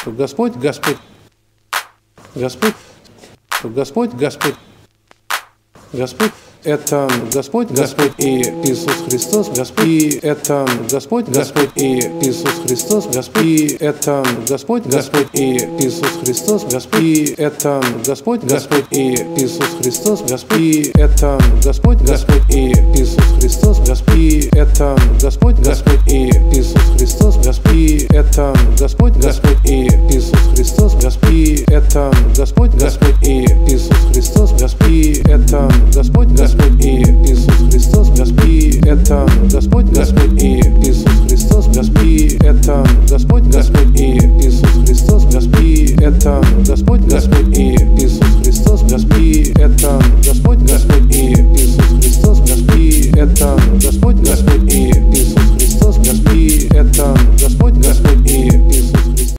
Господь, Господь, Господь, Господь, Господь, Господь. Это Господь, Господь и Иисус Христос, Господь, и это Господь, Господь и Иисус Христос, Господь, и это Господь, Господь и Иисус Христос, Господь, и это Господь, Господь и Иисус Христос, Господь, и это Господь, Господь и Иисус Христос, Господь, и это Господь, Господь и Иисус Христос, Господь, и это Господь, Господь и Иисус Христос, Господь, и это Господь, Господь и Иисус Христос, Господь, и это Господь, Господь и Иисус Христос, Господь, и это Господь, Господь и Иисус Христос, Господь, и это Господь, Господь и Иисус Христос, Господь, и это Господь, Господь